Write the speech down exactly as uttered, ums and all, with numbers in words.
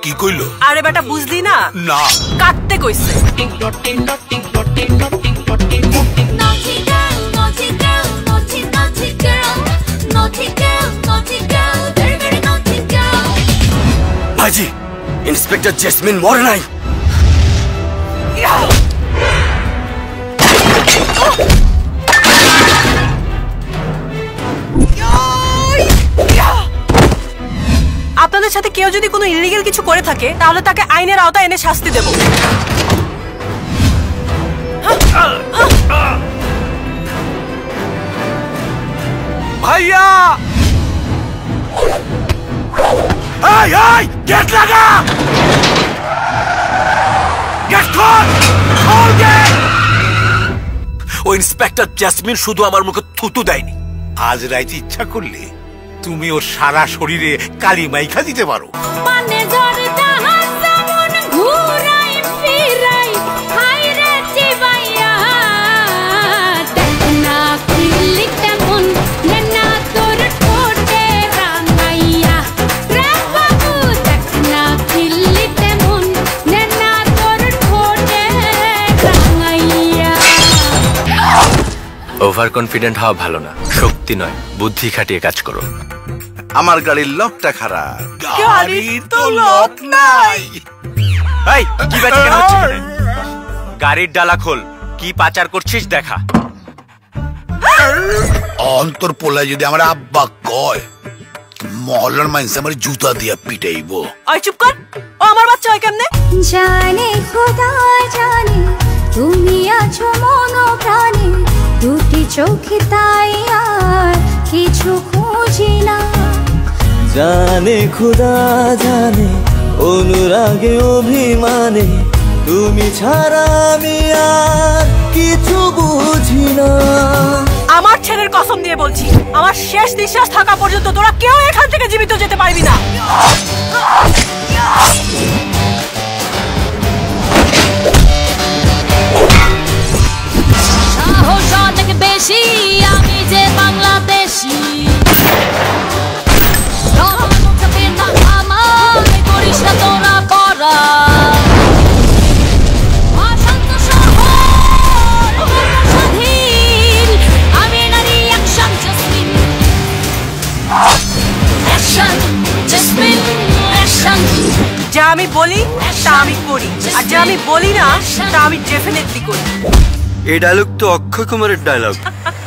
কি কইলো? আরে বেটা বুঝলি না? না কাটতে কইছে। ভাইজি, ইন্সপেক্টর জেসমিন মরে নাই। আপনাদের সাথে কেউ যদি কোনো ইলিগাল কিছু করে থাকে তাহলে তাকে আইনের আওতায় এনে শাস্তি দেব। ভাইয়া, এই এই গেট লাগা, গেট খোল, খোল গেট। ও ইন্সপেক্টর জেসমিন শুধু আমার মুখে থুতু দেয়নি, আজ রাইতে ইচ্ছা করলে তুমি ওর সারা শরীরে কালি মাইখা দিতে পারো। ওভার কনফিডেন্ট হওয়া ভালো না, শক্তি নয়, বুদ্ধি খাটিয়ে কাজ করো। আমার গাড়ির লকটা খারাপ। গাড়ির তো লক নাই। এই কি ব্যাপার কেন হচ্ছে? গাড়ির ডালা খোল, কি পাচার করছিস দেখা। অন্তর পোলায় যদি আমার আব্বা কয়, মহল্লার মানুষ আমার জুতা দিয়া পিটাইবো। ওই চুপ কর, ও আমার বাচ্চা হয় কেমনে? জানে খোদা জানে তুমি আছো মন প্রাণে, দুটি চোখে তাই আর কিছু খুঁজি না। জানে খোদা জানে অনুরাগে অভিমানে, তুমি ছাড়া আমি আর কিছু বুঝি না। আমার ছেলের কসম দিয়ে বলছি, আমার শেষ নিঃশ্বাস থাকা পর্যন্ত তোরা কেউ এখান থেকে জীবিত যেতে পারবি না। সাহস অনেক বেশি, আমি যে বাংলাদেশি। করিস না তোরা করা আমি নারী action Jasmine, action Jasmine, action. যা আমি বলি তা আমি করি, আর যা আমি বলি না তা আমি ডেফিনেটলি করি। এই ডায়লগ তো অক্ষয় কুমারের ডায়লগ।